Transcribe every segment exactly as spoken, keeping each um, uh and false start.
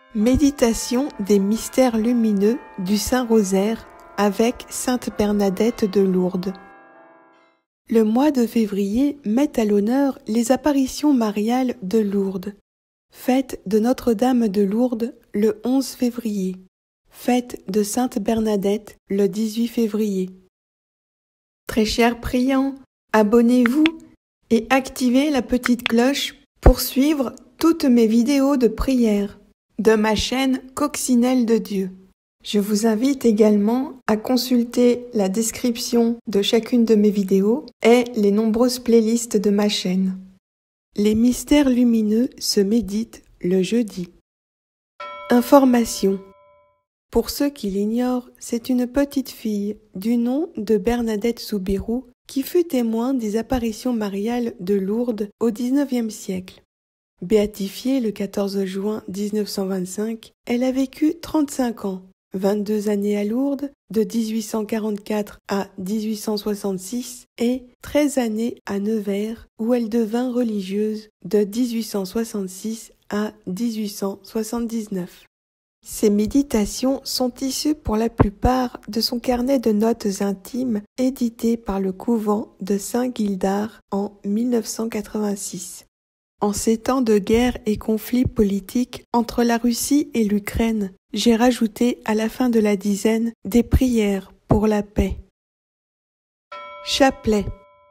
Méditation des mystères lumineux du Saint-Rosaire avec Sainte Bernadette de Lourdes. Le mois de février met à l'honneur les apparitions mariales de Lourdes. Fête de Notre-Dame de Lourdes le onze février. Fête de Sainte Bernadette le dix-huit février. Très chers priants, abonnez-vous et activez la petite cloche pour suivre toutes mes vidéos de prière de ma chaîne Coccinelle de Dieu. Je vous invite également à consulter la description de chacune de mes vidéos et les nombreuses playlists de ma chaîne. Les mystères lumineux se méditent le jeudi. Information. Pour ceux qui l'ignorent, c'est une petite fille du nom de Bernadette Soubirous qui fut témoin des apparitions mariales de Lourdes au dix-neuvième siècle. Béatifiée le quatorze juin mille neuf cent vingt-cinq, elle a vécu trente-cinq ans, vingt-deux années à Lourdes, de mille huit cent quarante-quatre à mille huit cent soixante-six, et treize années à Nevers, où elle devint religieuse de mille huit cent soixante-six à mille huit cent soixante-dix-neuf. Ces méditations sont issues pour la plupart de son carnet de notes intimes édité par le couvent de Saint-Gildard en mille neuf cent quatre-vingt-six. En ces temps de guerre et conflits politiques entre la Russie et l'Ukraine, j'ai rajouté à la fin de la dizaine des prières pour la paix. Chapelet.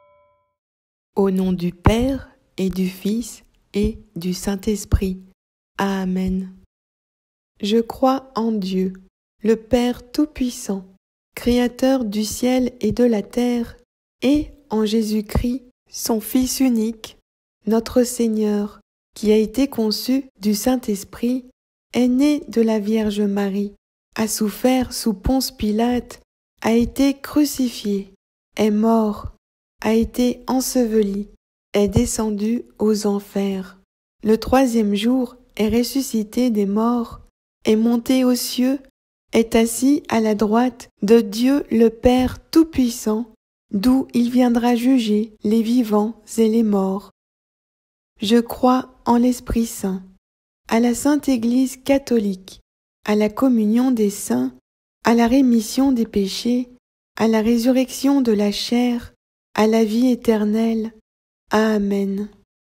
Au nom du Père et du Fils et du Saint-Esprit. Amen. Je crois en Dieu, le Père Tout-Puissant, Créateur du ciel et de la terre, et en Jésus-Christ, son Fils unique, notre Seigneur, qui a été conçu du Saint-Esprit, est né de la Vierge Marie, a souffert sous Ponce Pilate, a été crucifié, est mort, a été enseveli, est descendu aux enfers. Le troisième jour est ressuscité des morts, est monté aux cieux, est assis à la droite de Dieu le Père Tout-Puissant, d'où il viendra juger les vivants et les morts. Je crois en l'Esprit Saint, à la Sainte Église catholique, à la communion des saints, à la rémission des péchés, à la résurrection de la chair, à la vie éternelle. Amen.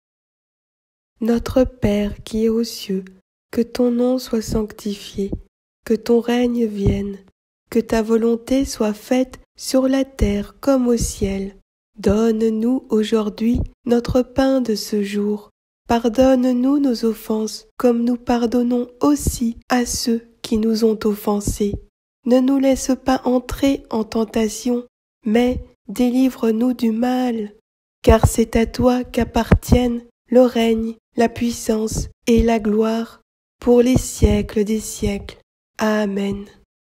Notre Père qui es aux cieux, que ton nom soit sanctifié, que ton règne vienne, que ta volonté soit faite sur la terre comme au ciel. Donne-nous aujourd'hui notre pain de ce jour. Pardonne-nous nos offenses, comme nous pardonnons aussi à ceux qui nous ont offensés. Ne nous laisse pas entrer en tentation, mais délivre-nous du mal. Car c'est à toi qu'appartiennent le règne, la puissance et la gloire, pour les siècles des siècles. Amen.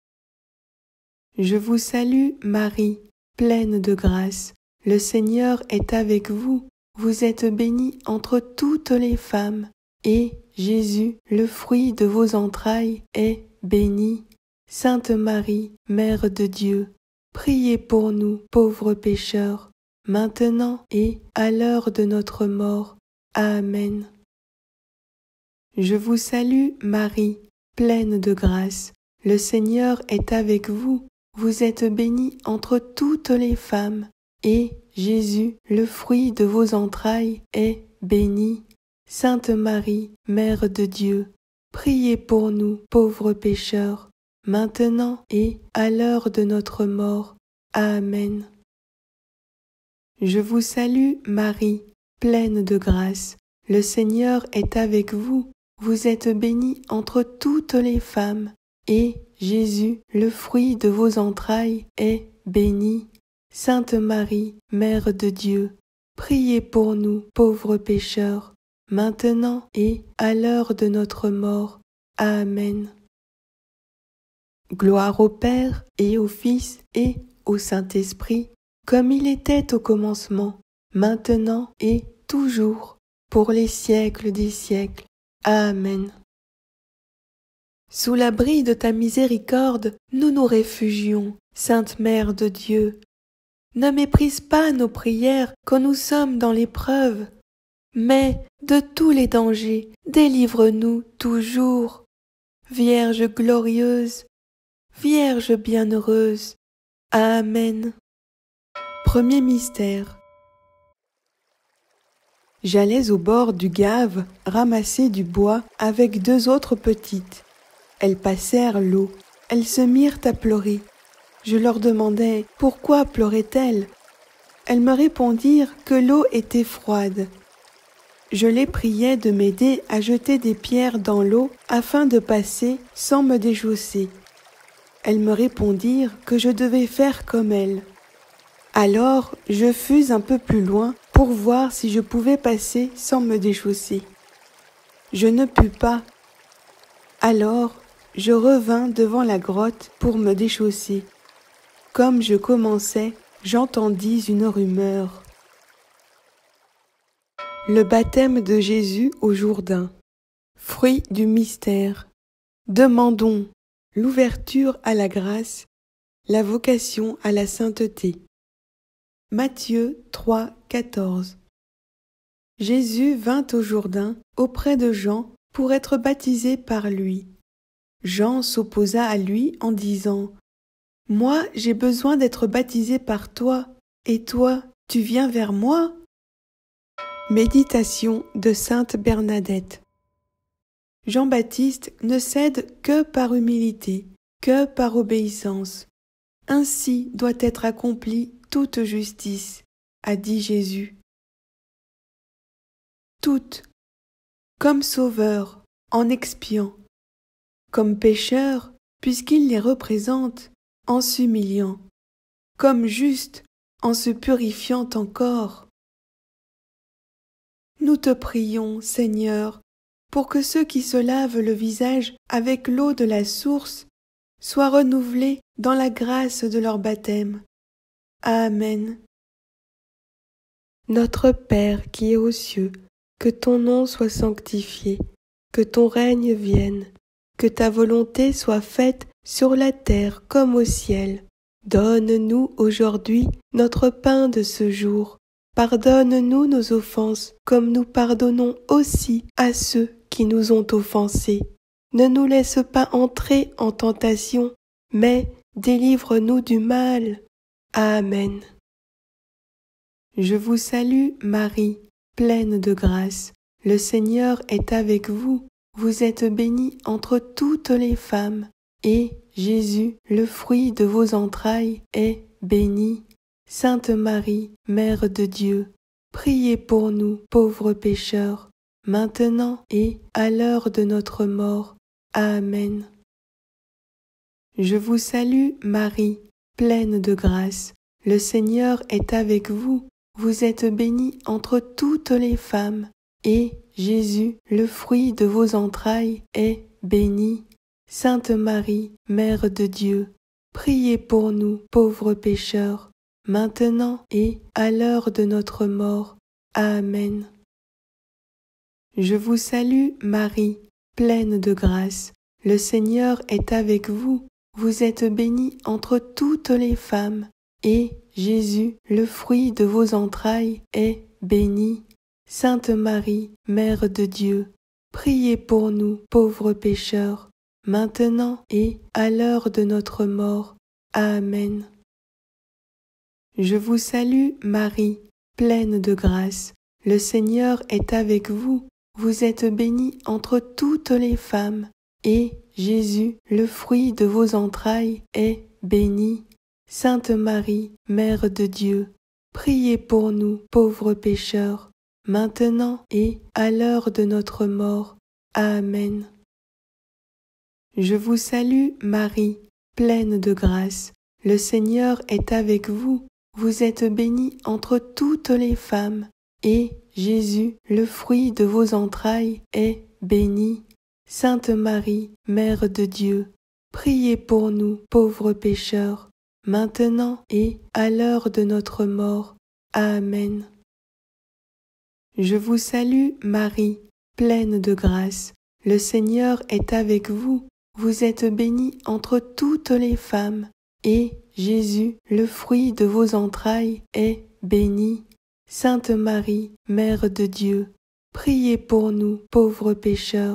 Je vous salue, Marie, pleine de grâce. Le Seigneur est avec vous, vous êtes bénie entre toutes les femmes, et Jésus, le fruit de vos entrailles, est béni. Sainte Marie, Mère de Dieu, priez pour nous, pauvres pécheurs, maintenant et à l'heure de notre mort. Amen. Je vous salue, Marie, pleine de grâce. Le Seigneur est avec vous, vous êtes bénie entre toutes les femmes, et Jésus, le fruit de vos entrailles, est béni. Sainte Marie, Mère de Dieu, priez pour nous, pauvres pécheurs, maintenant et à l'heure de notre mort. Amen. Je vous salue, Marie, pleine de grâce. Le Seigneur est avec vous, vous êtes bénie entre toutes les femmes, et Jésus, le fruit de vos entrailles, est béni. Sainte Marie, Mère de Dieu, priez pour nous, pauvres pécheurs, maintenant et à l'heure de notre mort. Amen. Gloire au Père et au Fils et au Saint-Esprit, comme il était au commencement, maintenant et toujours, pour les siècles des siècles. Amen. Sous l'abri de ta miséricorde, nous nous réfugions, Sainte Mère de Dieu. Ne méprise pas nos prières quand nous sommes dans l'épreuve, mais de tous les dangers, délivre-nous toujours. Vierge glorieuse, Vierge bienheureuse. Amen. Premier mystère. J'allais au bord du Gave ramasser du bois avec deux autres petites. Elles passèrent l'eau, elles se mirent à pleurer. Je leur demandai pourquoi pleuraient-elles. Elles me répondirent que l'eau était froide. Je les priai de m'aider à jeter des pierres dans l'eau afin de passer sans me déchausser. Elles me répondirent que je devais faire comme elles. Alors je fus un peu plus loin pour voir si je pouvais passer sans me déchausser. Je ne pus pas. Alors je revins devant la grotte pour me déchausser. Comme je commençais, j'entendis une rumeur. Le baptême de Jésus au Jourdain. Fruit du mystère. Demandons l'ouverture à la grâce, la vocation à la sainteté. Matthieu trois, quatorze. Jésus vint au Jourdain auprès de Jean pour être baptisé par lui. Jean s'opposa à lui en disant « Moi, j'ai besoin d'être baptisé par toi, et toi, tu viens vers moi ?» Méditation de sainte Bernadette. Jean-Baptiste ne cède que par humilité, que par obéissance. Ainsi doit être accomplie toute justice, a dit Jésus. Toute, comme sauveur, en expiant, comme pécheur, puisqu'il les représente, en s'humiliant, comme juste, en se purifiant encore. Nous te prions, Seigneur, pour que ceux qui se lavent le visage avec l'eau de la source soient renouvelés dans la grâce de leur baptême. Amen. Notre Père qui es aux cieux, que ton nom soit sanctifié, que ton règne vienne, que ta volonté soit faite sur la terre comme au ciel. Donne-nous aujourd'hui notre pain de ce jour. Pardonne-nous nos offenses, comme nous pardonnons aussi à ceux qui nous ont offensés. Ne nous laisse pas entrer en tentation, mais délivre-nous du mal. Amen. Je vous salue, Marie, pleine de grâce. Le Seigneur est avec vous. Vous êtes bénie entre toutes les femmes, et Jésus, le fruit de vos entrailles, est béni. Sainte Marie, Mère de Dieu, priez pour nous, pauvres pécheurs, maintenant et à l'heure de notre mort. Amen. Je vous salue, Marie, pleine de grâce. Le Seigneur est avec vous. Vous êtes bénie entre toutes les femmes, et Jésus, le fruit de vos entrailles, est béni. Sainte Marie, Mère de Dieu, priez pour nous, pauvres pécheurs, maintenant et à l'heure de notre mort. Amen. Je vous salue, Marie, pleine de grâce. Le Seigneur est avec vous. Vous êtes bénie entre toutes les femmes, et Jésus, le fruit de vos entrailles, est béni. Sainte Marie, Mère de Dieu, priez pour nous, pauvres pécheurs, maintenant et à l'heure de notre mort. Amen. Je vous salue, Marie, pleine de grâce. Le Seigneur est avec vous. Vous êtes bénie entre toutes les femmes, et Jésus, le fruit de vos entrailles, est béni. Sainte Marie, Mère de Dieu, priez pour nous, pauvres pécheurs, maintenant et à l'heure de notre mort. Amen. Je vous salue, Marie, pleine de grâce. Le Seigneur est avec vous. Vous êtes bénie entre toutes les femmes, et Jésus, le fruit de vos entrailles, est béni. Sainte Marie, Mère de Dieu, priez pour nous, pauvres pécheurs, maintenant et à l'heure de notre mort. Amen. Je vous salue, Marie, pleine de grâce. Le Seigneur est avec vous. Vous êtes bénie entre toutes les femmes, et Jésus, le fruit de vos entrailles, est béni. Sainte Marie, Mère de Dieu, priez pour nous, pauvres pécheurs,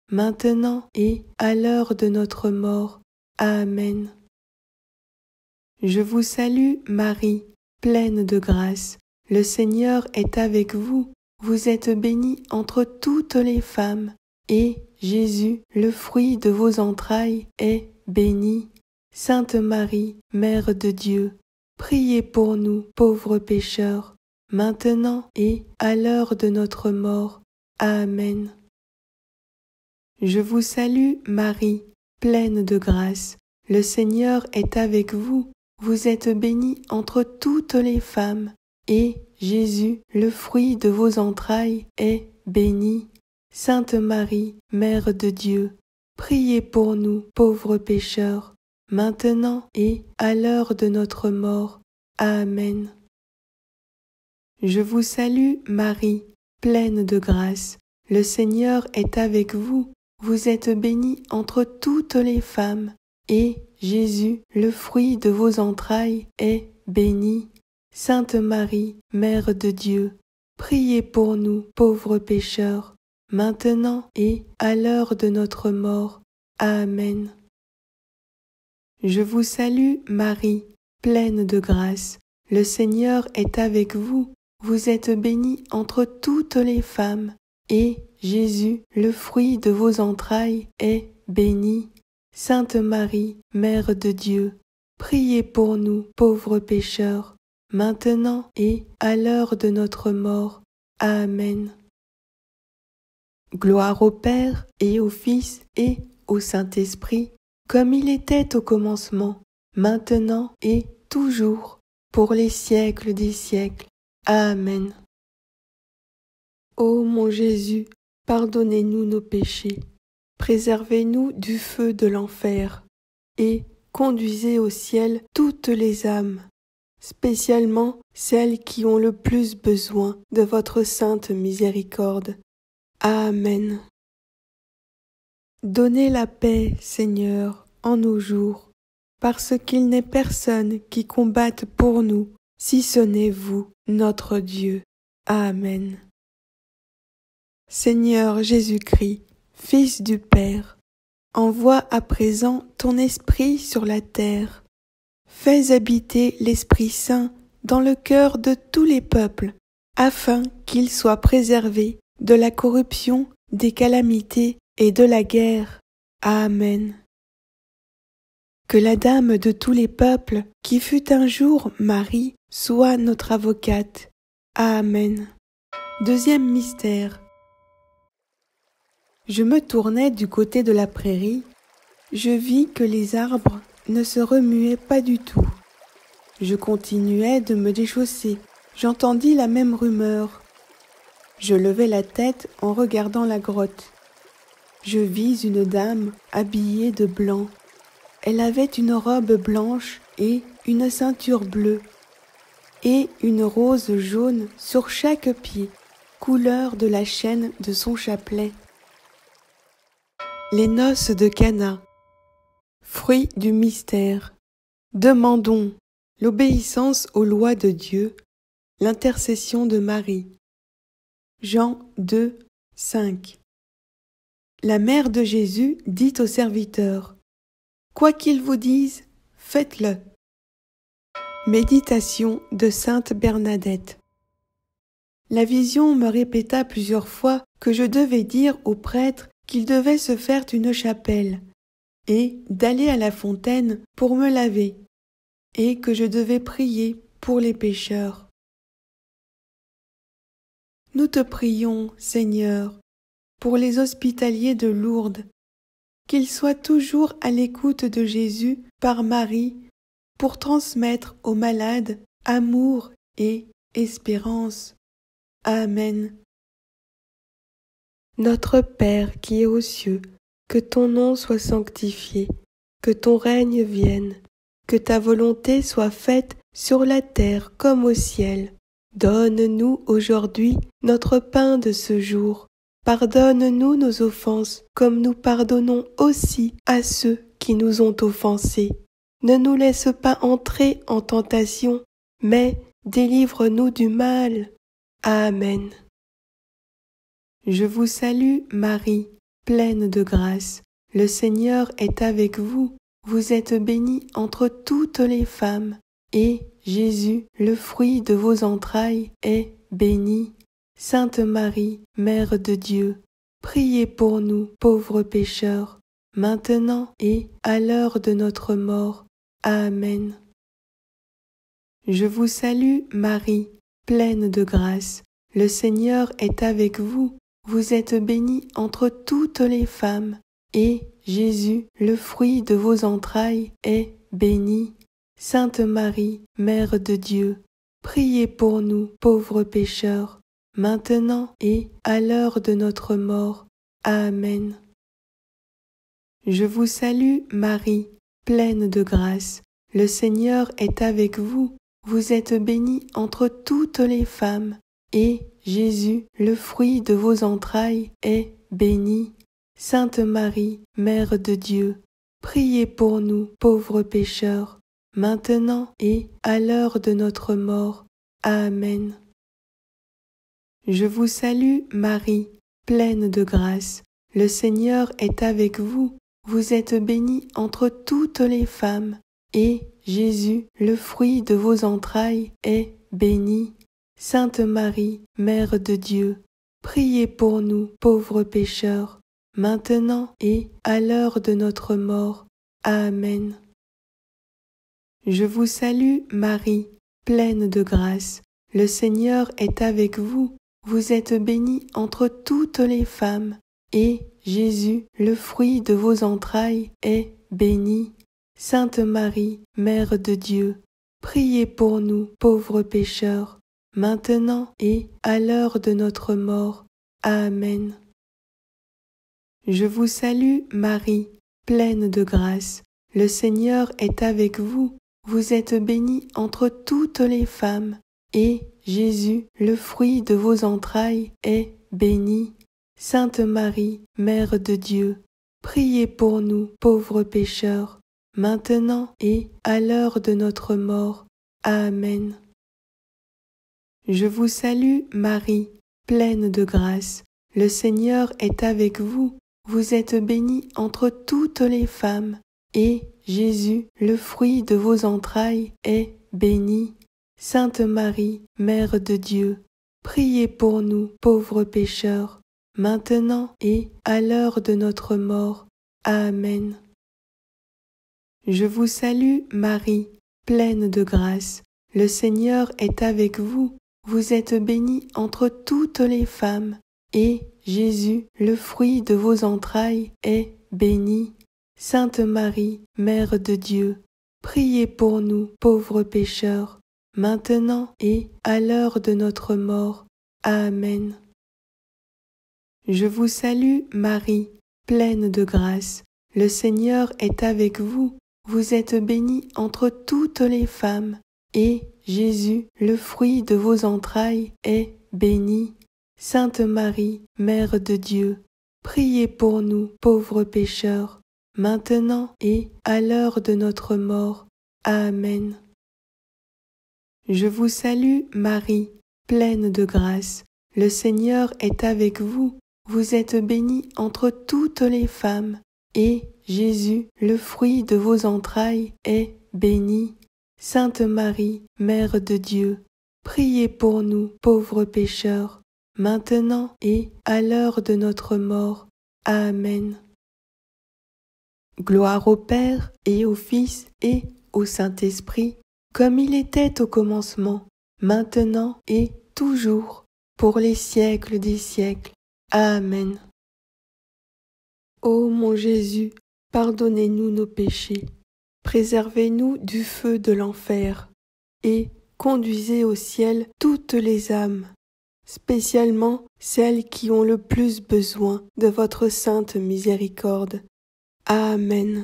maintenant et à l'heure de notre mort. Amen. Je vous salue, Marie, pleine de grâce. Le Seigneur est avec vous. Vous êtes bénie entre toutes les femmes, et Jésus, le fruit de vos entrailles, est béni. Sainte Marie, Mère de Dieu, priez pour nous, pauvres pécheurs, maintenant et à l'heure de notre mort. Amen. Je vous salue, Marie, pleine de grâce. Le Seigneur est avec vous. Vous êtes bénie entre toutes les femmes, et Jésus, le fruit de vos entrailles, est béni. Sainte Marie, Mère de Dieu, priez pour nous, pauvres pécheurs, maintenant et à l'heure de notre mort. Amen. Je vous salue, Marie, pleine de grâce. Le Seigneur est avec vous. Vous êtes bénie entre toutes les femmes, et Jésus, le fruit de vos entrailles, est béni. Sainte Marie, Mère de Dieu, priez pour nous, pauvres pécheurs, maintenant et à l'heure de notre mort. Amen. Je vous salue, Marie, pleine de grâce. Le Seigneur est avec vous. Vous êtes bénie entre toutes les femmes, et Jésus, le fruit de vos entrailles, est béni. Sainte Marie, Mère de Dieu, priez pour nous, pauvres pécheurs, maintenant et à l'heure de notre mort. Amen. Gloire au Père et au Fils et au Saint-Esprit, comme il était au commencement, maintenant et toujours, pour les siècles des siècles. Amen. Ô mon Jésus, pardonnez-nous nos péchés, préservez-nous du feu de l'enfer, et conduisez au ciel toutes les âmes, spécialement celles qui ont le plus besoin de votre sainte miséricorde. Amen. Donnez la paix, Seigneur, en nos jours, parce qu'il n'est personne qui combatte pour nous, si ce n'est vous, notre Dieu. Amen. Seigneur Jésus-Christ, Fils du Père, envoie à présent ton Esprit sur la terre. Fais habiter l'Esprit Saint dans le cœur de tous les peuples, afin qu'ils soient préservés de la corruption, des calamités et de la guerre. Amen. Que la Dame de tous les peuples, qui fut un jour Marie, soit notre avocate. Amen. Deuxième mystère. Je me tournais du côté de la prairie. Je vis que les arbres ne se remuaient pas du tout. Je continuais de me déchausser. J'entendis la même rumeur. Je levai la tête en regardant la grotte. Je vis une dame habillée de blanc. Elle avait une robe blanche et une ceinture bleue, et une rose jaune sur chaque pied, couleur de la chaîne de son chapelet. Les noces de Cana. Fruit du mystère. Demandons l'obéissance aux lois de Dieu, l'intercession de Marie. Jean deux, cinq. La mère de Jésus dit aux serviteurs: quoi qu'ils vous disent, faites-le. Méditation de sainte Bernadette. La vision me répéta plusieurs fois que je devais dire au prêtre qu'il devait se faire une chapelle, et d'aller à la fontaine pour me laver, et que je devais prier pour les pécheurs. Nous te prions, Seigneur, pour les hospitaliers de Lourdes, qu'ils soient toujours à l'écoute de Jésus par Marie, pour transmettre aux malades amour et espérance. Amen. Notre Père qui es aux cieux, que ton nom soit sanctifié, que ton règne vienne, que ta volonté soit faite sur la terre comme au ciel. Donne-nous aujourd'hui notre pain de ce jour. Pardonne-nous nos offenses, comme nous pardonnons aussi à ceux qui nous ont offensés. Ne nous laisse pas entrer en tentation, mais délivre-nous du mal. Amen. Je vous salue, Marie, pleine de grâce, le Seigneur est avec vous. Vous êtes bénie entre toutes les femmes, et Jésus, le fruit de vos entrailles, est béni. Sainte Marie, Mère de Dieu, priez pour nous, pauvres pécheurs, maintenant et à l'heure de notre mort. Amen. Je vous salue, Marie, pleine de grâce. Le Seigneur est avec vous. Vous êtes bénie entre toutes les femmes, et Jésus, le fruit de vos entrailles, est béni. Sainte Marie, Mère de Dieu, priez pour nous, pauvres pécheurs, maintenant et à l'heure de notre mort. Amen. Je vous salue, Marie, pleine de grâce. Le Seigneur est avec vous. Vous êtes bénie entre toutes les femmes, et Jésus, le fruit de vos entrailles, est béni. Sainte Marie, Mère de Dieu, priez pour nous, pauvres pécheurs, maintenant et à l'heure de notre mort. Amen. Je vous salue, Marie, pleine de grâce. Le Seigneur est avec vous. Vous êtes bénie entre toutes les femmes, et Jésus, le fruit de vos entrailles, est béni. Sainte Marie, Mère de Dieu, priez pour nous, pauvres pécheurs, maintenant et à l'heure de notre mort. Amen. Je vous salue, Marie, pleine de grâce. Le Seigneur est avec vous. Vous êtes bénie entre toutes les femmes, et Jésus, le fruit de vos entrailles, est béni. Sainte Marie, Mère de Dieu, priez pour nous, pauvres pécheurs, maintenant et à l'heure de notre mort. Amen. Je vous salue, Marie, pleine de grâce. Le Seigneur est avec vous. Vous êtes bénie entre toutes les femmes, et Jésus, le fruit de vos entrailles, est béni. Sainte Marie, Mère de Dieu, priez pour nous, pauvres pécheurs, maintenant et à l'heure de notre mort. Amen. Je vous salue, Marie, pleine de grâce. Le Seigneur est avec vous. Vous êtes bénie entre toutes les femmes, et Jésus, le fruit de vos entrailles, est béni. Sainte Marie, Mère de Dieu, priez pour nous, pauvres pécheurs, maintenant et à l'heure de notre mort. Amen. Je vous salue, Marie, pleine de grâce. Le Seigneur est avec vous. Vous êtes bénie entre toutes les femmes, et Jésus, le fruit de vos entrailles, est béni. Sainte Marie, Mère de Dieu, priez pour nous, pauvres pécheurs, maintenant et à l'heure de notre mort. Amen. Je vous salue, Marie, pleine de grâce. Le Seigneur est avec vous. Vous êtes bénie entre toutes les femmes, et Jésus, le fruit de vos entrailles, est béni. Sainte Marie, Mère de Dieu, priez pour nous, pauvres pécheurs, maintenant et à l'heure de notre mort. Amen. Je vous salue, Marie, pleine de grâce. Le Seigneur est avec vous. Vous êtes bénie entre toutes les femmes, et Jésus, le fruit de vos entrailles, est béni. Sainte Marie, Mère de Dieu, priez pour nous, pauvres pécheurs, maintenant et à l'heure de notre mort. Amen. Gloire au Père et au Fils et au Saint-Esprit, comme il était au commencement, maintenant et toujours, pour les siècles des siècles. Amen. Ô mon Jésus, pardonnez-nous nos péchés, préservez-nous du feu de l'enfer, et conduisez au ciel toutes les âmes, spécialement celles qui ont le plus besoin de votre sainte miséricorde. Amen.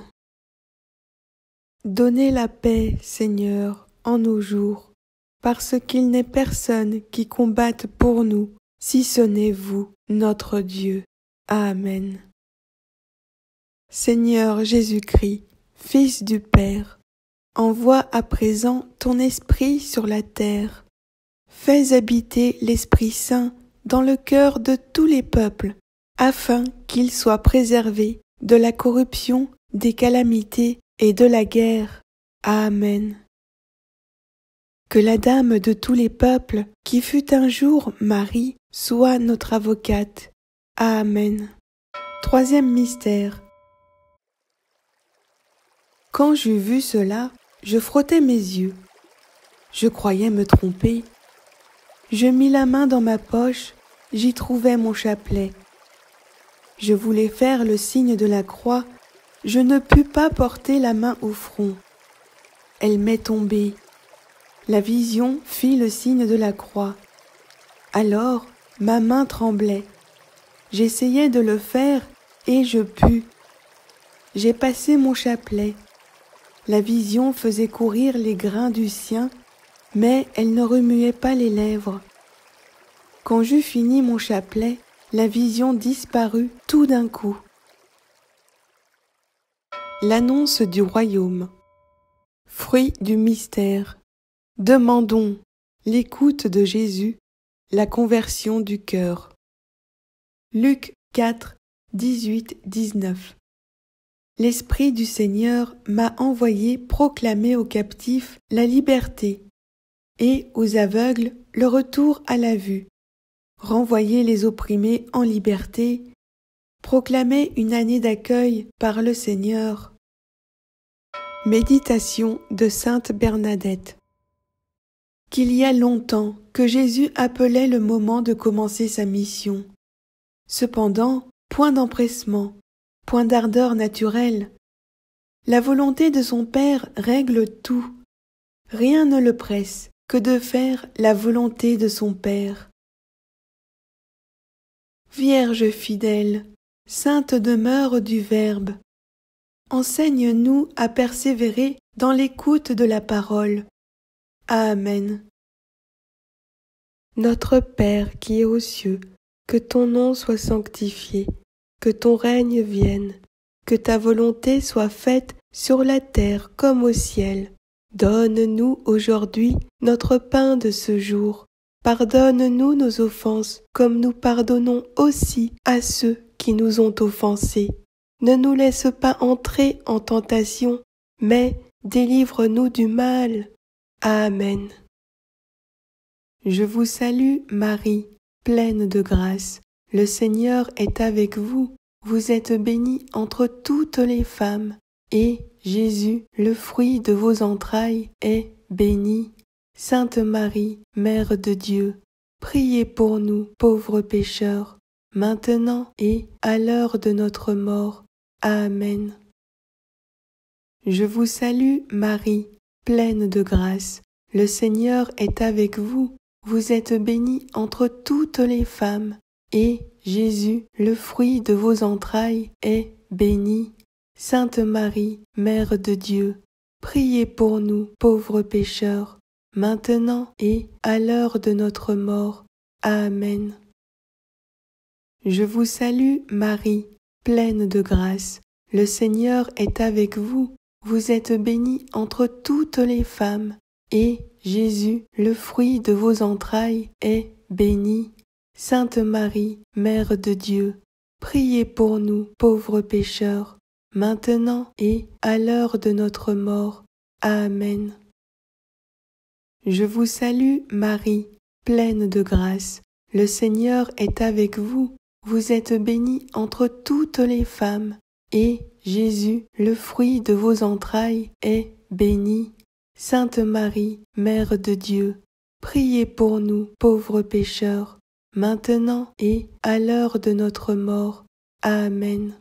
Donnez la paix, Seigneur, en nos jours, parce qu'il n'est personne qui combatte pour nous, si ce n'est vous, notre Dieu. Amen. Seigneur Jésus-Christ, Fils du Père, envoie à présent ton Esprit sur la terre. Fais habiter l'Esprit Saint dans le cœur de tous les peuples, afin qu'il soit préservé de la corruption, des calamités et de la guerre. Amen. Que la Dame de tous les peuples, qui fut un jour Marie, soit notre avocate. Amen. Troisième mystère. Quand j'eus vu cela, je frottai mes yeux. Je croyais me tromper. Je mis la main dans ma poche, j'y trouvai mon chapelet. Je voulais faire le signe de la croix, je ne pus pas porter la main au front. Elle m'est tombée. La vision fit le signe de la croix. Alors, ma main tremblait. J'essayais de le faire et je pus. J'ai passé mon chapelet. La vision faisait courir les grains du sien, mais elle ne remuait pas les lèvres. Quand j'eus fini mon chapelet, la vision disparut tout d'un coup. L'annonce du royaume. Fruit du mystère. Demandons l'écoute de Jésus, la conversion du cœur. Luc quatre, dix-huit à dix-neuf. L'Esprit du Seigneur m'a envoyé proclamer aux captifs la liberté et aux aveugles le retour à la vue, renvoyer les opprimés en liberté, proclamer une année d'accueil par le Seigneur. Méditation de Sainte Bernadette. Qu'il y a longtemps que Jésus appelait le moment de commencer sa mission. Cependant, point d'empressement, point d'ardeur naturelle. La volonté de son Père règle tout. Rien ne le presse que de faire la volonté de son Père. Vierge fidèle, sainte demeure du Verbe, enseigne-nous à persévérer dans l'écoute de la parole. Amen. Notre Père qui es aux cieux, que ton nom soit sanctifié, que ton règne vienne, que ta volonté soit faite sur la terre comme au ciel. Donne-nous aujourd'hui notre pain de ce jour. Pardonne-nous nos offenses, comme nous pardonnons aussi à ceux qui nous ont offensés. Ne nous laisse pas entrer en tentation, mais délivre-nous du mal. Amen. Je vous salue, Marie, pleine de grâce. Le Seigneur est avec vous. Vous êtes bénie entre toutes les femmes, et Jésus, le fruit de vos entrailles, est béni. Sainte Marie, Mère de Dieu, priez pour nous, pauvres pécheurs, maintenant et à l'heure de notre mort. Amen. Je vous salue, Marie, pleine de grâce. Le Seigneur est avec vous. Vous êtes bénie entre toutes les femmes, et Jésus, le fruit de vos entrailles, est béni. Sainte Marie, Mère de Dieu, priez pour nous, pauvres pécheurs, maintenant et à l'heure de notre mort. Amen. Je vous salue, Marie, pleine de grâce. Le Seigneur est avec vous. Vous êtes bénie entre toutes les femmes, et Jésus, le fruit de vos entrailles, est béni. Sainte Marie, Mère de Dieu, priez pour nous, pauvres pécheurs, maintenant et à l'heure de notre mort. Amen. Je vous salue, Marie, pleine de grâce. Le Seigneur est avec vous. Vous êtes bénie entre toutes les femmes, et Jésus, le fruit de vos entrailles, est béni. Sainte Marie, Mère de Dieu, priez pour nous, pauvres pécheurs, maintenant et à l'heure de notre mort. Amen.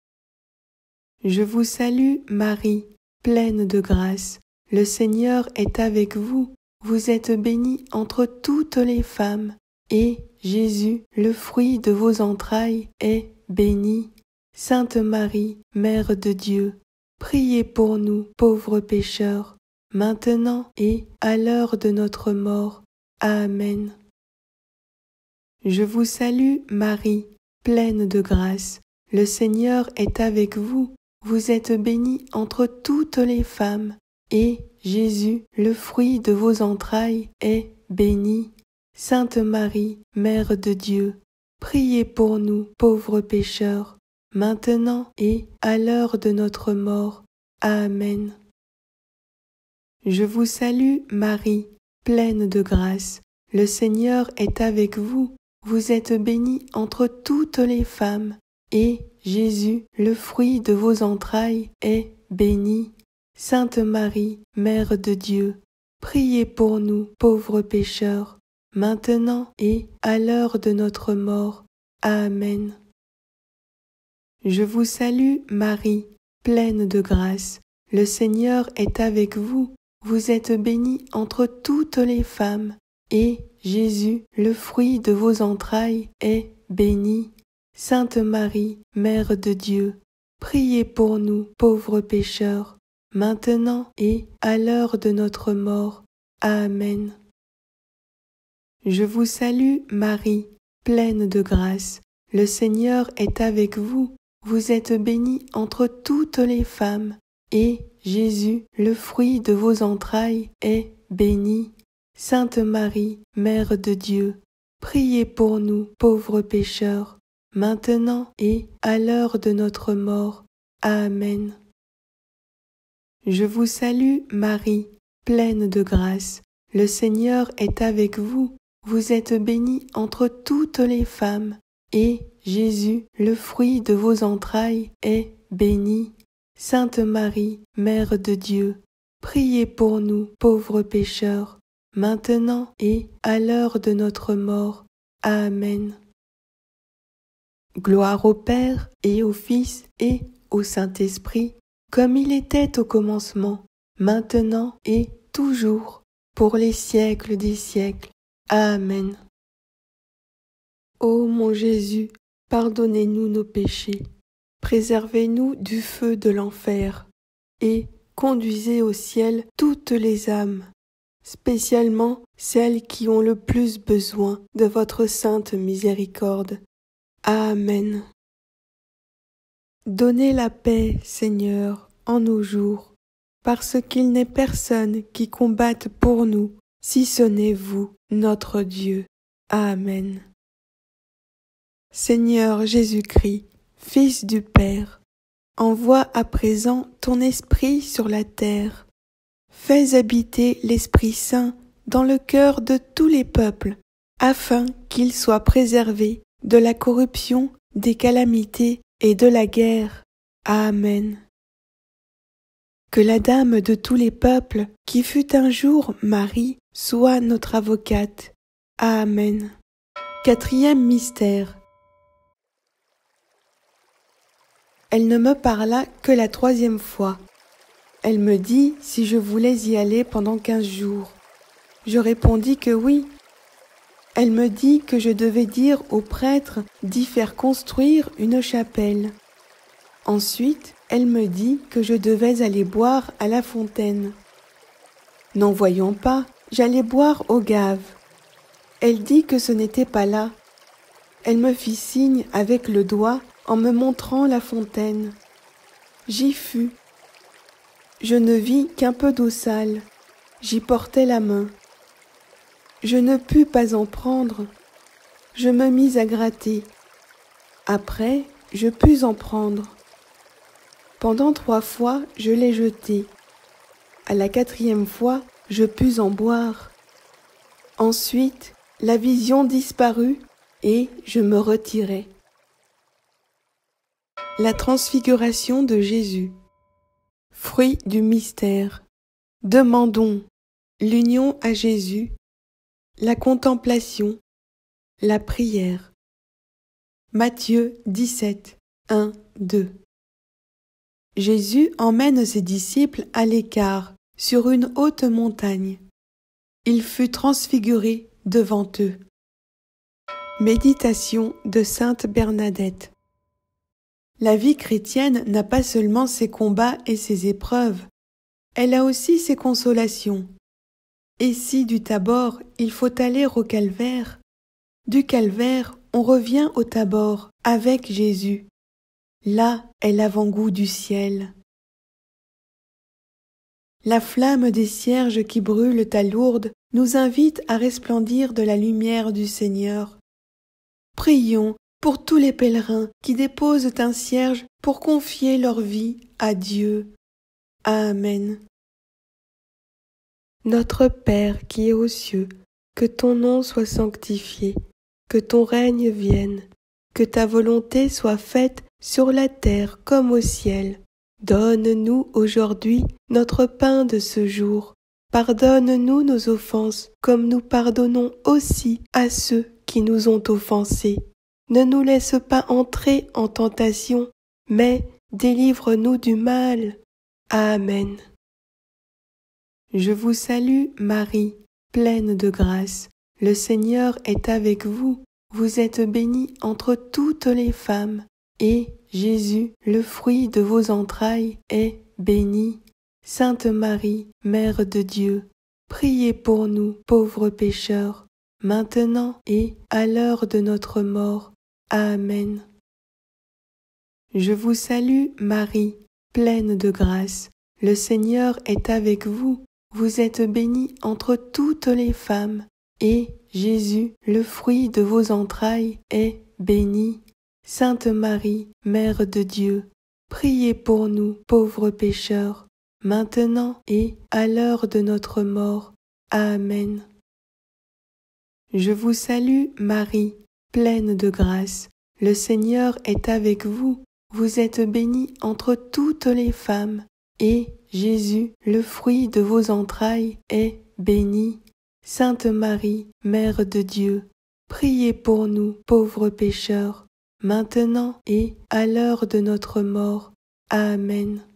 Je vous salue, Marie, pleine de grâce. Le Seigneur est avec vous. Vous êtes bénie entre toutes les femmes, et Jésus, le fruit de vos entrailles, est béni. Sainte Marie, Mère de Dieu, priez pour nous, pauvres pécheurs, maintenant et à l'heure de notre mort. Amen. Je vous salue, Marie, pleine de grâce. Le Seigneur est avec vous. Vous êtes bénie entre toutes les femmes, et Jésus, le fruit de vos entrailles, est béni. Sainte Marie, Mère de Dieu, priez pour nous, pauvres pécheurs, maintenant et à l'heure de notre mort. Amen. Je vous salue, Marie, pleine de grâce. Le Seigneur est avec vous. Vous êtes bénie entre toutes les femmes, et Jésus, le fruit de vos entrailles, est béni. Sainte Marie, Mère de Dieu, priez pour nous, pauvres pécheurs, maintenant et à l'heure de notre mort. Amen. Je vous salue, Marie, pleine de grâce. Le Seigneur est avec vous. Vous êtes bénie entre toutes les femmes, et Jésus, le fruit de vos entrailles, est béni. Sainte Marie, Mère de Dieu, priez pour nous, pauvres pécheurs, maintenant et à l'heure de notre mort. Amen. Je vous salue, Marie, pleine de grâce. Le Seigneur est avec vous. Vous êtes bénie entre toutes les femmes, et Jésus, le fruit de vos entrailles, est béni. Sainte Marie, Mère de Dieu, priez pour nous, pauvres pécheurs, maintenant et à l'heure de notre mort. Amen. Je vous salue, Marie, pleine de grâce. Le Seigneur est avec vous. Vous êtes bénie entre toutes les femmes, et Jésus, le fruit de vos entrailles, est béni. Sainte Marie, Mère de Dieu, priez pour nous, pauvres pécheurs, maintenant et à l'heure de notre mort. Amen. Gloire au Père et au Fils et au Saint-Esprit, comme il était au commencement, maintenant et toujours, pour les siècles des siècles. Amen. Ô mon Jésus, pardonnez-nous nos péchés, préservez-nous du feu de l'enfer, et conduisez au ciel toutes les âmes, spécialement celles qui ont le plus besoin de votre sainte miséricorde. Amen. Donnez la paix, Seigneur, en nos jours, parce qu'il n'est personne qui combatte pour nous, si ce n'est vous, notre Dieu. Amen. Seigneur Jésus-Christ, Fils du Père, envoie à présent ton Esprit sur la terre. Fais habiter l'Esprit Saint dans le cœur de tous les peuples, afin qu'ils soient préservés de la corruption, des calamités et de la guerre. Amen. Que la Dame de tous les peuples, qui fut un jour Marie, soit notre avocate. Amen. Quatrième mystère. Elle ne me parla que la troisième fois. Elle me dit si je voulais y aller pendant quinze jours. Je répondis que oui. Elle me dit que je devais dire au prêtre d'y faire construire une chapelle. Ensuite, elle me dit que je devais aller boire à la fontaine. N'en voyant pas, j'allais boire au gave. Elle dit que ce n'était pas là. Elle me fit signe avec le doigt en me montrant la fontaine. J'y fus. Je ne vis qu'un peu d'eau sale. J'y portais la main. Je ne pus pas en prendre. Je me mis à gratter. Après, je pus en prendre. Pendant trois fois, je l'ai jeté. À la quatrième fois, je pus en boire. Ensuite, la vision disparut et je me retirai. La transfiguration de Jésus. Fruit du mystère. Demandons l'union à Jésus, la contemplation, la prière. Matthieu dix-sept, un, deux. Jésus emmène ses disciples à l'écart, sur une haute montagne. Il fut transfiguré devant eux. Méditation de sainte Bernadette. La vie chrétienne n'a pas seulement ses combats et ses épreuves, elle a aussi ses consolations. Et si du Tabor il faut aller au calvaire, du calvaire on revient au Tabor avec Jésus. Là est l'avant-goût du ciel. La flamme des cierges qui brûlent à Lourdes nous invite à resplendir de la lumière du Seigneur. Prions pour tous les pèlerins qui déposent un cierge pour confier leur vie à Dieu. Amen. Notre Père qui es aux cieux, que ton nom soit sanctifié, que ton règne vienne, que ta volonté soit faite sur la terre comme au ciel. Donne-nous aujourd'hui notre pain de ce jour. Pardonne-nous nos offenses, comme nous pardonnons aussi à ceux qui nous ont offensés. Ne nous laisse pas entrer en tentation, mais délivre-nous du mal. Amen. Je vous salue, Marie, pleine de grâce. Le Seigneur est avec vous. Vous êtes bénie entre toutes les femmes, et Jésus, le fruit de vos entrailles, est béni. Sainte Marie, Mère de Dieu, priez pour nous, pauvres pécheurs, maintenant et à l'heure de notre mort. Amen. Je vous salue, Marie, pleine de grâce. Le Seigneur est avec vous. Vous êtes bénie entre toutes les femmes, et Jésus, le fruit de vos entrailles, est béni. Sainte Marie, Mère de Dieu, priez pour nous, pauvres pécheurs, maintenant et à l'heure de notre mort. Amen. Je vous salue, Marie, pleine de grâce. Le Seigneur est avec vous. Vous êtes bénie entre toutes les femmes, et Jésus, le fruit de vos entrailles, est béni. Sainte Marie, Mère de Dieu, priez pour nous, pauvres pécheurs, maintenant et à l'heure de notre mort. Amen.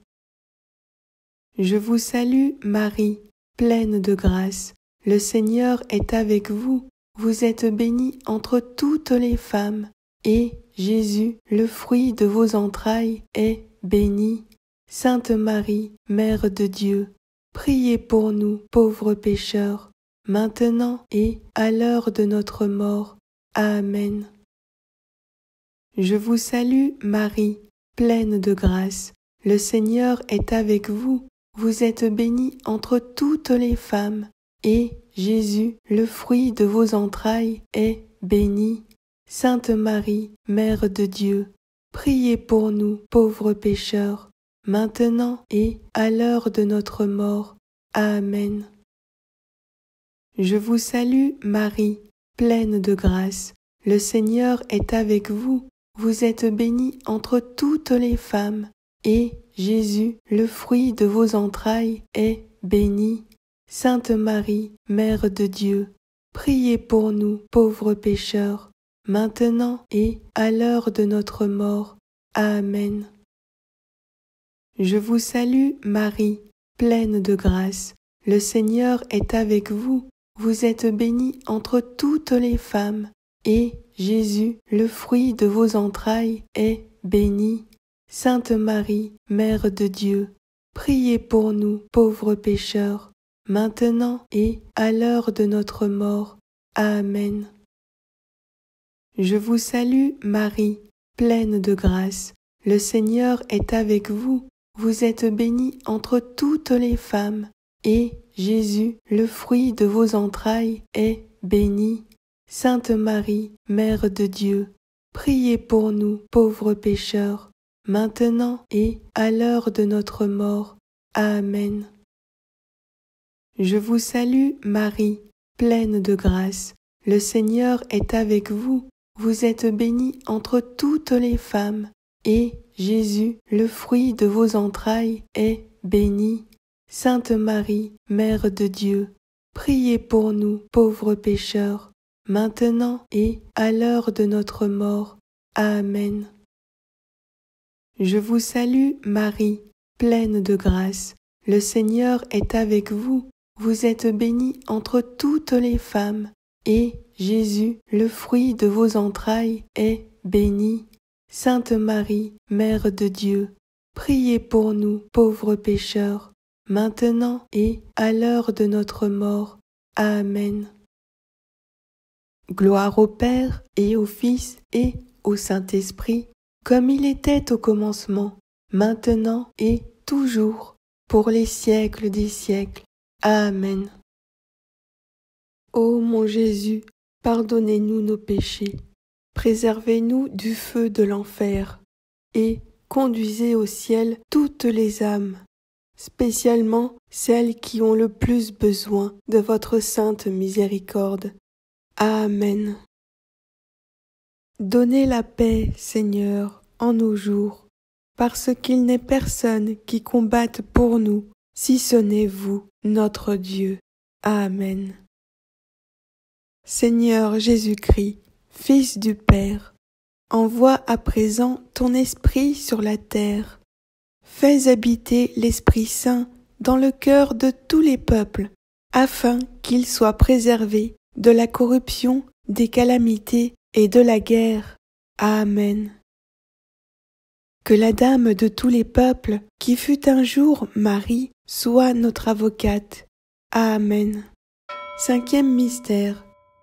Je vous salue, Marie, pleine de grâce. Le Seigneur est avec vous. Vous êtes bénie entre toutes les femmes, et Jésus, le fruit de vos entrailles, est béni. Sainte Marie, Mère de Dieu, priez pour nous, pauvres pécheurs, maintenant et à l'heure de notre mort. Amen. Je vous salue, Marie, pleine de grâce. Le Seigneur est avec vous. Vous êtes bénie entre toutes les femmes, et Jésus, le fruit de vos entrailles, est béni. Sainte Marie, Mère de Dieu, priez pour nous, pauvres pécheurs, maintenant et à l'heure de notre mort. Amen. Je vous salue, Marie, pleine de grâce. Le Seigneur est avec vous. Vous êtes bénie entre toutes les femmes, et Jésus, le fruit de vos entrailles, est béni. Sainte Marie, Mère de Dieu, priez pour nous, pauvres pécheurs, maintenant et à l'heure de notre mort. Amen. Je vous salue, Marie, pleine de grâce. Le Seigneur est avec vous. Vous êtes bénie entre toutes les femmes, et Jésus, le fruit de vos entrailles, est béni. Sainte Marie, Mère de Dieu, priez pour nous, pauvres pécheurs, maintenant et à l'heure de notre mort. Amen. Je vous salue, Marie, pleine de grâce. Le Seigneur est avec vous. Vous êtes bénie entre toutes les femmes, et Jésus, le fruit de vos entrailles, est béni. Sainte Marie, Mère de Dieu, priez pour nous, pauvres pécheurs, maintenant et à l'heure de notre mort. Amen. Je vous salue, Marie, pleine de grâce. Le Seigneur est avec vous. Vous êtes bénie entre toutes les femmes, et Jésus, le fruit de vos entrailles, est béni. Sainte Marie, Mère de Dieu, priez pour nous, pauvres pécheurs, maintenant et à l'heure de notre mort. Amen. Je vous salue, Marie, pleine de grâce. Le Seigneur est avec vous. Vous êtes bénie entre toutes les femmes, et Jésus, le fruit de vos entrailles, est béni. Sainte Marie, Mère de Dieu, priez pour nous, pauvres pécheurs, maintenant et à l'heure de notre mort. Amen. Gloire au Père et au Fils et au Saint-Esprit, comme il était au commencement, maintenant et toujours, pour les siècles des siècles. Amen. Ô mon Jésus, pardonnez-nous nos péchés, préservez-nous du feu de l'enfer, et conduisez au ciel toutes les âmes, spécialement celles qui ont le plus besoin de votre sainte miséricorde. Amen. Donnez la paix, Seigneur, en nos jours, parce qu'il n'est personne qui combatte pour nous, si ce n'est vous, notre Dieu. Amen. Seigneur Jésus-Christ, Fils du Père, envoie à présent ton Esprit sur la terre. Fais habiter l'Esprit Saint dans le cœur de tous les peuples, afin qu'ils soient préservés de la corruption, des calamités et de la guerre. Amen. Que la Dame de tous les peuples, qui fut un jour Marie, soit notre avocate. Amen. Cinquième mystère.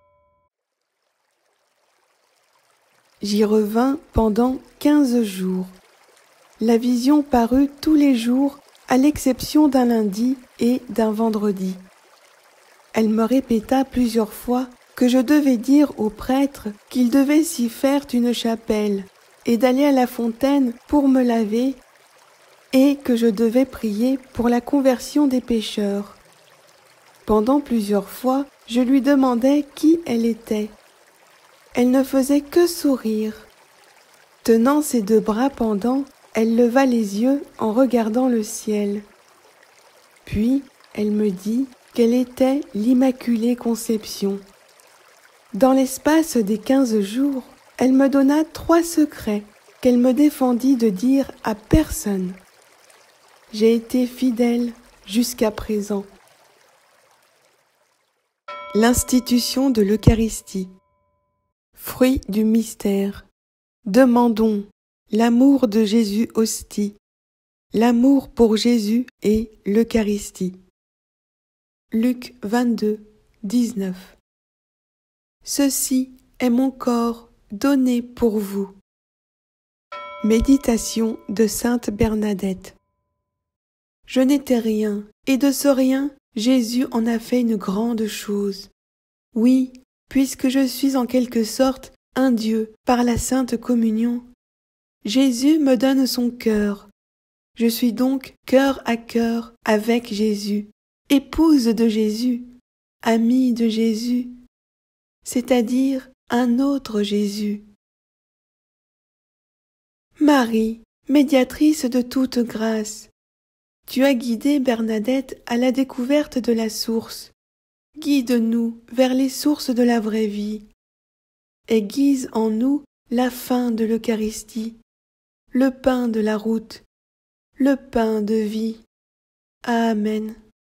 J'y revins pendant quinze jours. La vision parut tous les jours, à l'exception d'un lundi et d'un vendredi. Elle me répéta plusieurs fois que je devais dire au prêtre qu'il devait s'y faire une chapelle et d'aller à la fontaine pour me laver, et que je devais prier pour la conversion des pécheurs. Pendant plusieurs fois, je lui demandais qui elle était. Elle ne faisait que sourire. Tenant ses deux bras pendants, elle leva les yeux en regardant le ciel. Puis, elle me dit qu'elle était l'Immaculée Conception. Dans l'espace des quinze jours, elle me donna trois secrets qu'elle me défendit de dire à personne. J'ai été fidèle jusqu'à présent. L'institution de l'Eucharistie. Fruit du mystère. Demandons l'amour de Jésus hostie, l'amour pour Jésus et l'Eucharistie. Luc vingt-deux, dix-neuf. Ceci est mon corps donné pour vous. Méditation de Sainte Bernadette. Je n'étais rien, et de ce rien, Jésus en a fait une grande chose. Oui, puisque je suis en quelque sorte un Dieu par la Sainte Communion, Jésus me donne son cœur. Je suis donc cœur à cœur avec Jésus, épouse de Jésus, amie de Jésus, c'est-à-dire un autre Jésus. Marie, médiatrice de toute grâce, tu as guidé Bernadette à la découverte de la source. Guide-nous vers les sources de la vraie vie. Aiguise en nous la faim de l'Eucharistie, le pain de la route, le pain de vie. Amen.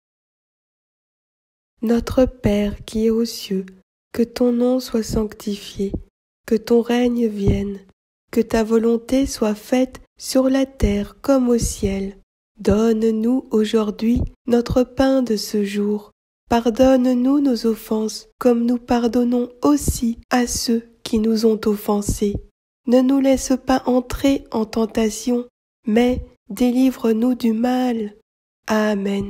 Notre Père qui es aux cieux, que ton nom soit sanctifié, que ton règne vienne, que ta volonté soit faite sur la terre comme au ciel. Donne-nous aujourd'hui notre pain de ce jour. Pardonne-nous nos offenses, comme nous pardonnons aussi à ceux qui nous ont offensés. Ne nous laisse pas entrer en tentation, mais délivre-nous du mal. Amen.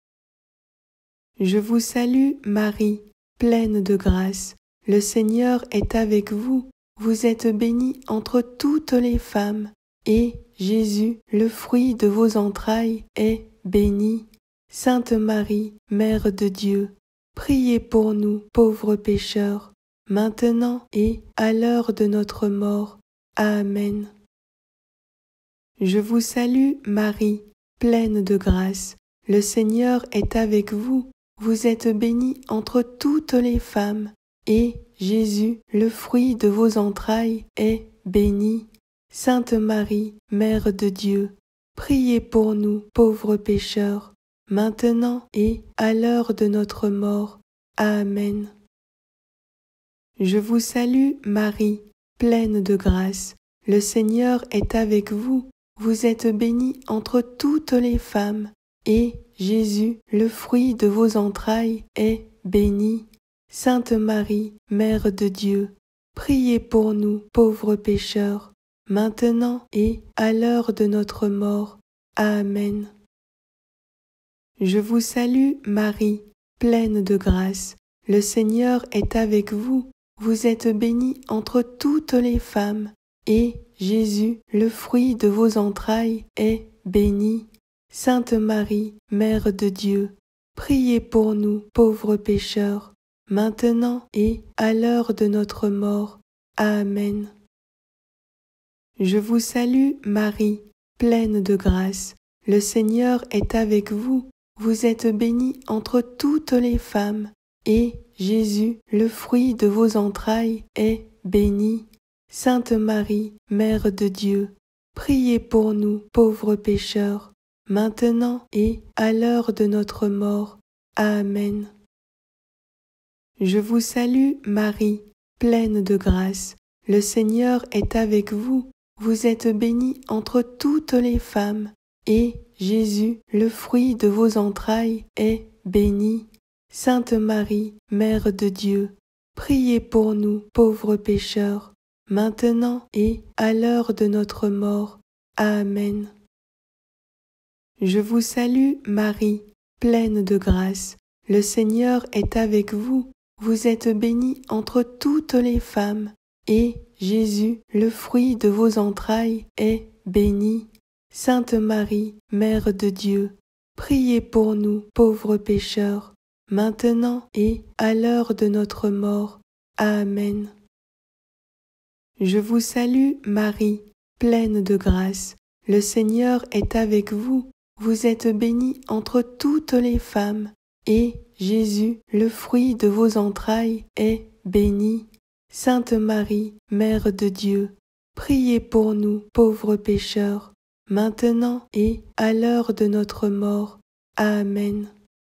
Je vous salue, Marie, pleine de grâce. Le Seigneur est avec vous. Vous êtes bénie entre toutes les femmes, et Jésus, le fruit de vos entrailles, est béni. Sainte Marie, Mère de Dieu, priez pour nous, pauvres pécheurs, maintenant et à l'heure de notre mort. Amen. Je vous salue, Marie, pleine de grâce. Le Seigneur est avec vous. Vous êtes bénie entre toutes les femmes, et Jésus, le fruit de vos entrailles, est béni. Sainte Marie, Mère de Dieu, priez pour nous, pauvres pécheurs, maintenant et à l'heure de notre mort. Amen. Je vous salue, Marie, pleine de grâce. Le Seigneur est avec vous. Vous êtes bénie entre toutes les femmes, et Jésus, le fruit de vos entrailles, est béni. Sainte Marie, Mère de Dieu, priez pour nous, pauvres pécheurs, maintenant et à l'heure de notre mort. Amen. Je vous salue, Marie, pleine de grâce. Le Seigneur est avec vous. vous êtes bénie entre toutes les femmes, et Jésus, le fruit de vos entrailles, est béni. Sainte Marie, Mère de Dieu, priez pour nous pauvres pécheurs, maintenant et à l'heure de notre mort. Amen. Je vous salue Marie, pleine de grâce. Le Seigneur est avec vous. Vous êtes bénie entre toutes les femmes, et Jésus, le fruit de vos entrailles, est béni. Sainte Marie, Mère de Dieu, priez pour nous pauvres pécheurs, maintenant et à l'heure de notre mort. Amen. Je vous salue Marie, pleine de grâce. Le Seigneur est avec vous. Vous êtes bénie entre toutes les femmes, et Jésus, le fruit de vos entrailles, est béni. Sainte Marie, Mère de Dieu, priez pour nous pauvres pécheurs, maintenant et à l'heure de notre mort. Amen. Je vous salue Marie, pleine de grâce. Le Seigneur est avec vous. Vous êtes bénie entre toutes les femmes, et Jésus, le fruit de vos entrailles, est béni. Sainte Marie, Mère de Dieu, priez pour nous pauvres pécheurs, maintenant et à l'heure de notre mort. Amen. Je vous salue Marie, pleine de grâce. Le Seigneur est avec vous. Vous êtes bénie entre toutes les femmes, et Jésus, le fruit de vos entrailles, est béni. Sainte Marie, Mère de Dieu, priez pour nous pauvres pécheurs, maintenant et à l'heure de notre mort. Amen.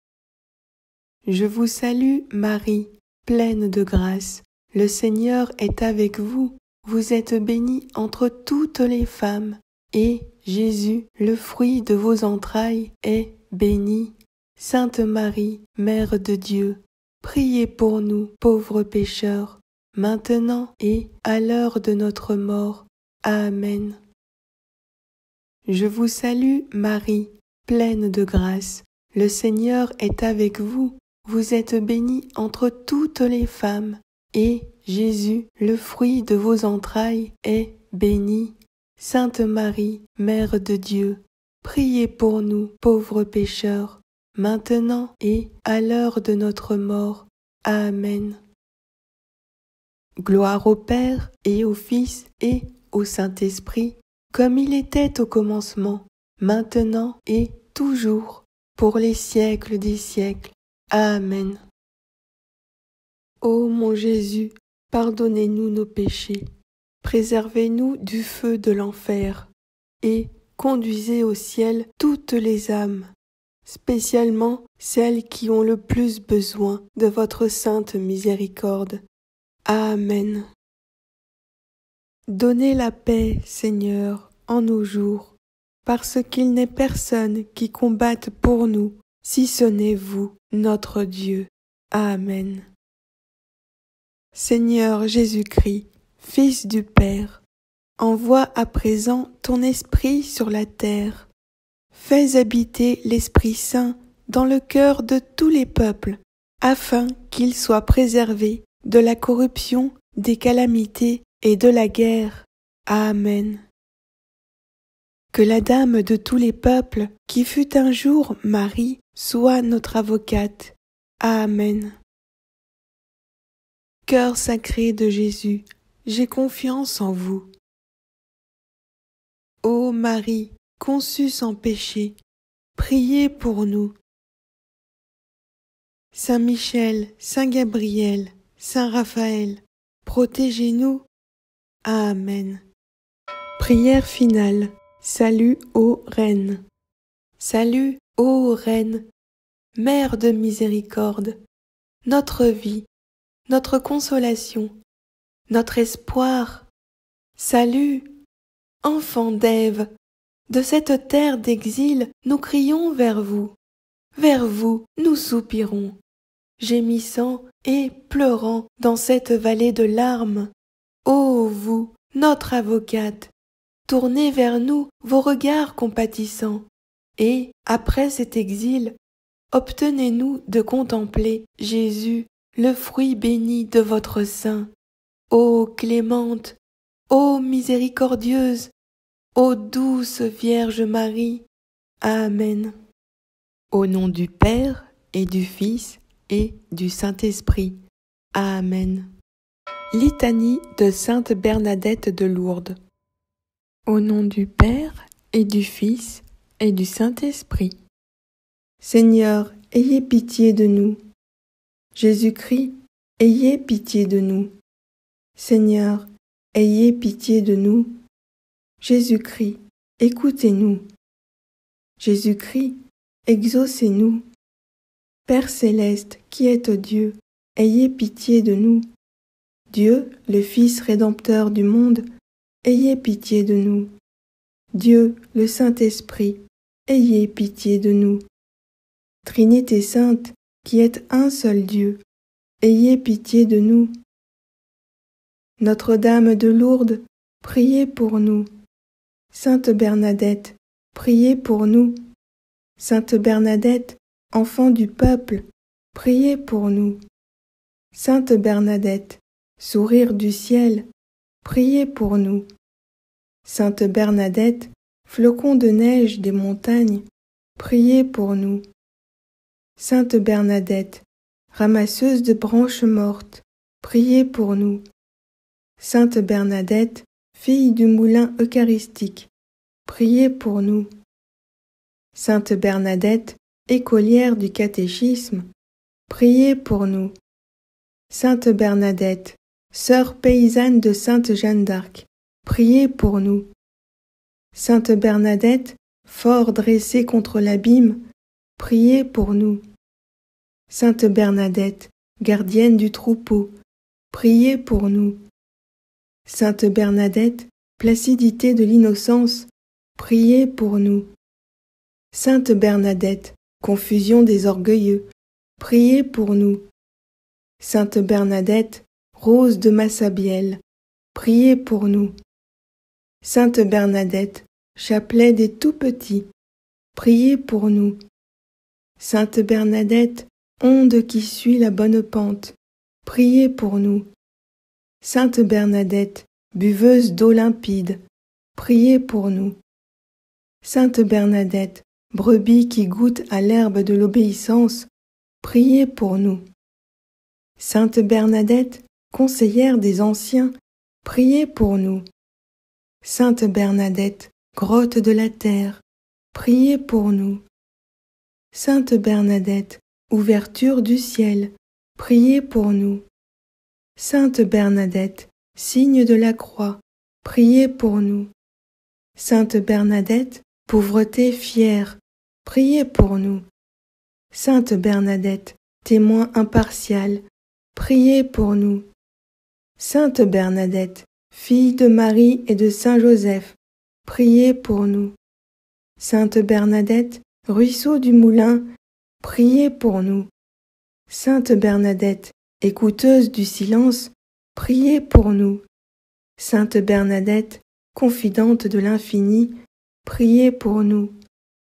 Je vous salue Marie, pleine de grâce. Le Seigneur est avec vous. Vous êtes bénie entre toutes les femmes, et Jésus, le fruit de vos entrailles, est béni. Sainte Marie, Mère de Dieu, priez pour nous pauvres pécheurs, maintenant et à l'heure de notre mort. Amen. Je vous salue Marie, pleine de grâce. Le Seigneur est avec vous. Vous êtes bénie entre toutes les femmes, et Jésus, le fruit de vos entrailles, est béni. Sainte Marie, Mère de Dieu, priez pour nous pauvres pécheurs, maintenant et à l'heure de notre mort. Amen. Gloire au Père et au Fils et au Saint-Esprit, comme il était au commencement, maintenant et toujours, pour les siècles des siècles. Amen. Ô mon Jésus, pardonnez-nous nos péchés, préservez-nous du feu de l'enfer, et conduisez au ciel toutes les âmes, spécialement celles qui ont le plus besoin de votre sainte miséricorde. Amen. Donnez la paix, Seigneur, en nos jours, parce qu'il n'est personne qui combatte pour nous, si ce n'est vous, notre Dieu. Amen. Seigneur Jésus-Christ, Fils du Père, envoie à présent ton Esprit sur la terre. Fais habiter l'Esprit Saint dans le cœur de tous les peuples, afin qu'ils soient préservés de la corruption, des calamités et de la guerre. Amen. Que la Dame de tous les peuples, qui fut un jour Marie, soit notre avocate. Amen. Cœur sacré de Jésus, j'ai confiance en vous. Ô Marie, conçue sans péché, priez pour nous. Saint Michel, Saint Gabriel, Saint Raphaël, protégez-nous. Amen. Prière finale. Salut ô Reine. Salut ô Reine, Mère de miséricorde, notre vie, notre consolation, notre espoir. Salut, enfant d'Ève, de cette terre d'exil, nous crions vers vous. Vers vous, nous soupirons, gémissant et pleurant dans cette vallée de larmes. Ô vous, notre avocate, tournez vers nous vos regards compatissants, et, après cet exil, obtenez-nous de contempler Jésus, le fruit béni de votre sein. Ô clémente, ô miséricordieuse, ô douce Vierge Marie. Amen. Au nom du Père et du Fils et du Saint-Esprit. Amen. Litanie de Sainte Bernadette de Lourdes. Au nom du Père et du Fils et du Saint-Esprit. Seigneur, ayez pitié de nous. Jésus-Christ, ayez pitié de nous. Seigneur, ayez pitié de nous. Jésus-Christ, écoutez-nous. Jésus-Christ, exaucez-nous. Père céleste, qui êtes Dieu, ayez pitié de nous. Dieu, le Fils rédempteur du monde, ayez pitié de nous. Dieu, le Saint-Esprit, ayez pitié de nous. Trinité sainte, qui êtes un seul Dieu, ayez pitié de nous. Notre-Dame de Lourdes, priez pour nous. Sainte Bernadette, priez pour nous. Sainte Bernadette, enfant du peuple, priez pour nous. Sainte Bernadette, sourire du ciel, priez pour nous. Sainte Bernadette, flocon de neige des montagnes, priez pour nous. Sainte Bernadette, ramasseuse de branches mortes, priez pour nous. Sainte Bernadette, fille du moulin eucharistique, priez pour nous. Sainte Bernadette, écolière du catéchisme, priez pour nous. Sainte Bernadette, sœur paysanne de Sainte Jeanne d'Arc, priez pour nous. Sainte Bernadette, fort dressée contre l'abîme, priez pour nous. Sainte Bernadette, gardienne du troupeau, priez pour nous. Sainte Bernadette, placidité de l'innocence, priez pour nous. Sainte Bernadette, confusion des orgueilleux, priez pour nous. Sainte Bernadette, rose de Massabielle, priez pour nous. Sainte Bernadette, chapelet des tout-petits, priez pour nous. Sainte Bernadette, onde qui suit la bonne pente, priez pour nous. Sainte Bernadette, buveuse d'eau limpide, priez pour nous. Sainte Bernadette, brebis qui goûte à l'herbe de l'obéissance, priez pour nous. Sainte Bernadette, conseillère des anciens, priez pour nous. Sainte Bernadette, grotte de la terre, priez pour nous. Sainte Bernadette, ouverture du ciel, priez pour nous. Sainte Bernadette, signe de la croix, priez pour nous. Sainte Bernadette, pauvreté fière, priez pour nous. Sainte Bernadette, témoin impartial, priez pour nous. Sainte Bernadette, fille de Marie et de Saint Joseph, priez pour nous. Sainte Bernadette, ruisseau du moulin, priez pour nous. Sainte Bernadette, écouteuse du silence, priez pour nous. Sainte Bernadette, confidente de l'infini, priez pour nous.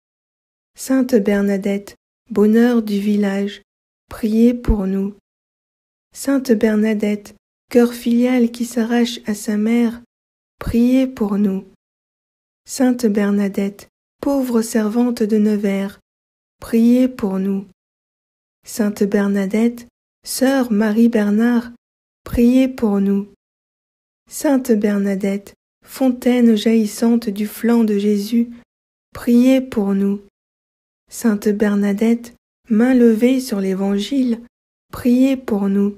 Sainte Bernadette, bonheur du village, priez pour nous. Sainte Bernadette, cœur filial qui s'arrache à sa mère, priez pour nous. Sainte Bernadette, pauvre servante de Nevers, priez pour nous. Sainte Bernadette, sœur Marie-Bernard, priez pour nous. Sainte Bernadette, fontaine jaillissante du flanc de Jésus, priez pour nous. Sainte Bernadette, main levée sur l'Évangile, priez pour nous.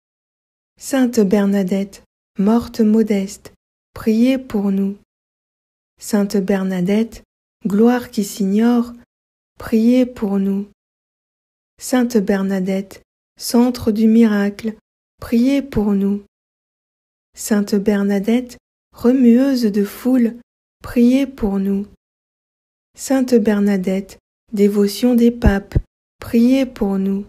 Sainte Bernadette, morte modeste, priez pour nous. Sainte Bernadette, gloire qui s'ignore, priez pour nous. Sainte Bernadette, centre du miracle, priez pour nous. Sainte Bernadette, remueuse de foule, priez pour nous. Sainte Bernadette, dévotion des papes, priez pour nous.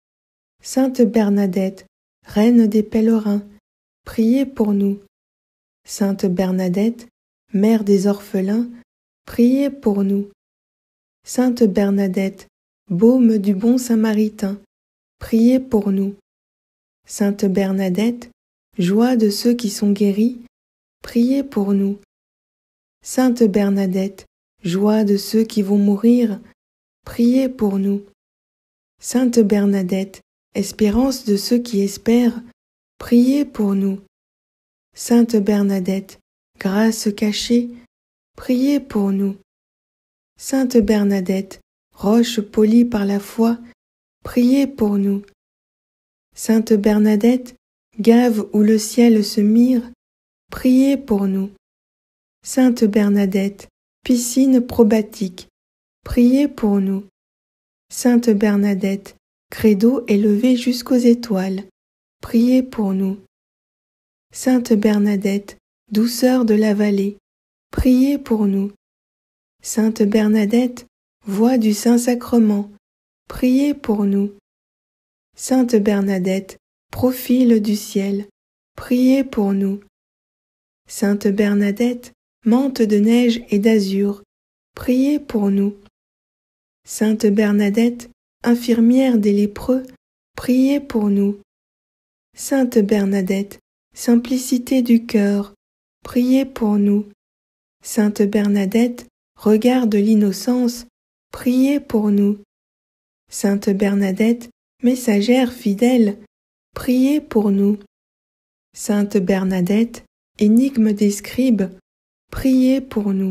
Sainte Bernadette, reine des pèlerins, priez pour nous. Sainte Bernadette, mère des orphelins, priez pour nous. Sainte Bernadette, baume du bon Samaritain, priez pour nous. Sainte Bernadette, joie de ceux qui sont guéris, priez pour nous. Sainte Bernadette, joie de ceux qui vont mourir, priez pour nous. Sainte Bernadette, espérance de ceux qui espèrent, priez pour nous. Sainte Bernadette, grâce cachée, priez pour nous. Sainte Bernadette, roche polie par la foi, priez pour nous. Sainte Bernadette, gave où le ciel se mire, priez pour nous. Sainte Bernadette, piscine probatique, priez pour nous. Sainte Bernadette, credo élevé jusqu'aux étoiles, priez pour nous. Sainte Bernadette, douceur de la vallée, priez pour nous. Sainte Bernadette, voix du Saint-Sacrement, priez pour nous. Sainte Bernadette, profil du ciel, priez pour nous. Sainte Bernadette, mante de neige et d'azur, priez pour nous. Sainte Bernadette, infirmière des lépreux, priez pour nous. Sainte Bernadette, simplicité du cœur, priez pour nous. Sainte Bernadette, regard de l'innocence, priez pour nous. Sainte Bernadette, messagère fidèle, priez pour nous. Sainte Bernadette, énigme des scribes, priez pour nous.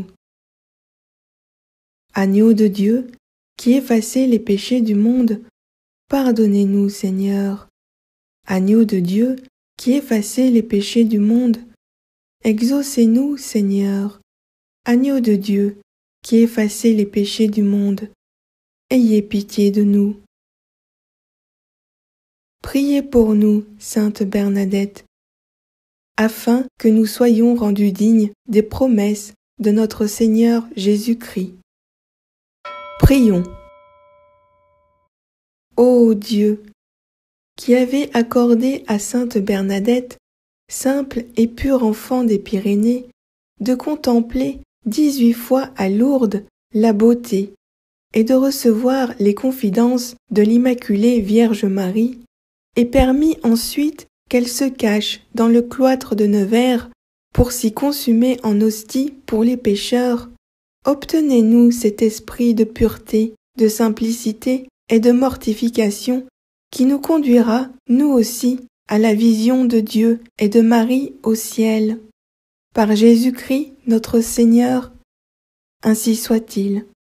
Agneau de Dieu, qui effacez les péchés du monde, pardonnez-nous, Seigneur. Agneau de Dieu, qui effacez les péchés du monde, exaucez-nous, Seigneur. Agneau de Dieu, qui effacez les péchés du monde, ayez pitié de nous. Priez pour nous, Sainte Bernadette, afin que nous soyons rendus dignes des promesses de notre Seigneur Jésus-Christ. Prions. Ô Dieu, qui avez accordé à Sainte Bernadette, simple et pur enfant des Pyrénées, de contempler dix-huit fois à Lourdes la beauté et de recevoir les confidences de l'Immaculée Vierge Marie, et permis ensuite qu'elle se cache dans le cloître de Nevers pour s'y consumer en hostie pour les pécheurs, obtenez-nous cet esprit de pureté, de simplicité et de mortification qui nous conduira, nous aussi, à la vision de Dieu et de Marie au ciel. Par Jésus-Christ, notre Seigneur, ainsi soit-il.